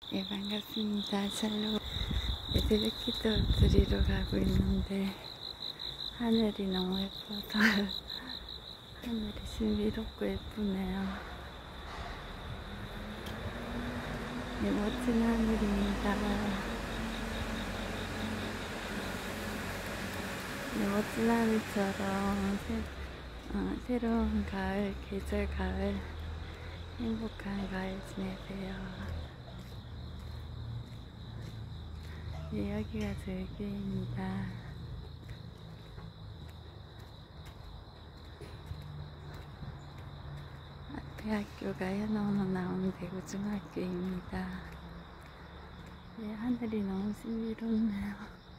예, 반갑습니다. 샬롬. 새벽 기도 드리러 가고 있는데 하늘이 너무 예뻐서 하늘이 신비롭고 예쁘네요. 네, 멋진 하늘입니다. 네, 멋진 하늘처럼 새로운 가을, 계절 가을, 행복한 가을 지내세요. 네, 여기가 저희 교회입니다. 앞에 학교가 현원으로 나온 대구중학교입니다. 네, 하늘이 너무 신비롭네요.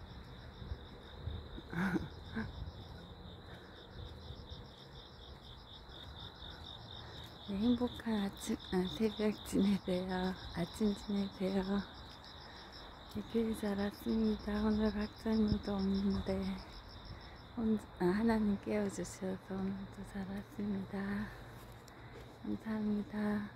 네, 행복한 새벽 지내세요. 아침 지내세요. 네, 교회 잘 왔습니다. 오늘 학생도 없는데 하나님 깨워주셔서 오늘도 잘 왔습니다. 감사합니다.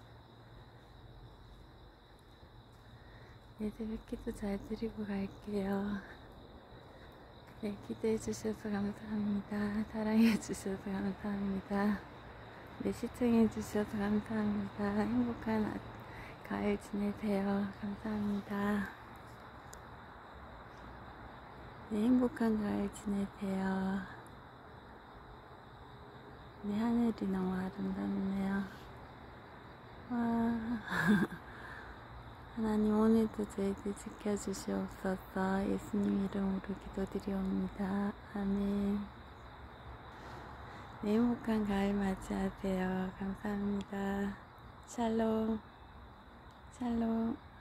네, 새벽 기도 잘 드리고 갈게요. 네, 기도해 주셔서 감사합니다. 사랑해 주셔서 감사합니다. 네, 시청해 주셔서 감사합니다. 행복한 가을 지내세요. 감사합니다. 네, 행복한 가을 지내세요. 네, 하늘이 너무 아름답네요. 와. 하나님, 오늘도 저희들 지켜주시옵소서. 예수님 이름으로 기도드리옵니다. 아멘. 네, 행복한 가을 맞이하세요. 감사합니다. 샬롬. 샬롬.